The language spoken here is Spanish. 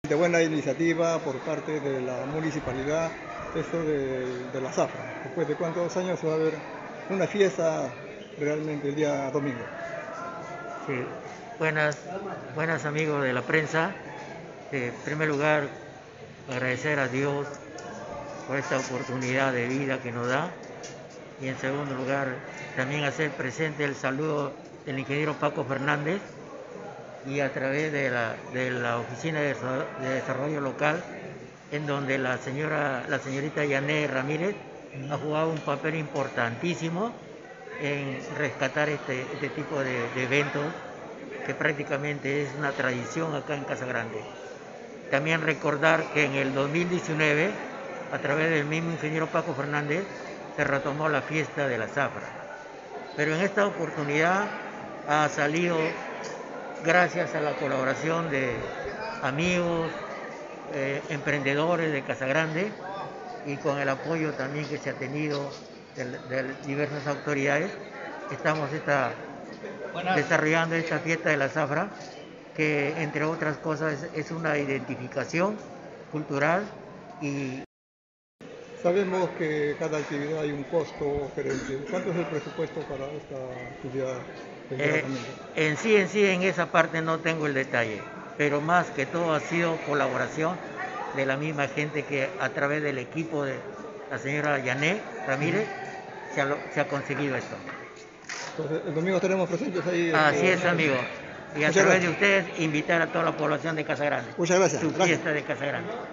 De buena iniciativa por parte de la municipalidad, esto de la zafra. Después de cuántos años se va a ver una fiesta realmente el día domingo. Sí, buenas amigos de la prensa. En primer lugar, agradecer a Dios por esta oportunidad de vida que nos da. Y en segundo lugar, también hacer presente el saludo del ingeniero Paco Fernández y a través de la Oficina de Desarrollo Local, en donde la señorita Yané Ramírez ha jugado un papel importantísimo en rescatar este tipo de eventos que prácticamente es una tradición acá en Casa Grande. También recordar que en el 2019, a través del mismo ingeniero Paco Fernández, se retomó la fiesta de la zafra. Pero en esta oportunidad ha salido gracias a la colaboración de amigos, emprendedores de Casa Grande y con el apoyo también que se ha tenido de diversas autoridades. Estamos desarrollando esta fiesta de la zafra, que entre otras cosas es una identificación cultural y... Sabemos que cada actividad hay un costo diferente. ¿Cuánto es el presupuesto para esta actividad del día domingo? En sí, en esa parte no tengo el detalle, pero más que todo ha sido colaboración de la misma gente que a través del equipo de la señora Yané Ramírez se ha conseguido esto. Entonces, el domingo estaremos presentes ahí. Así es, amigo. Y a través de ustedes invitar a toda la población de Casa Grande. Muchas gracias. Su fiesta de Casa Grande.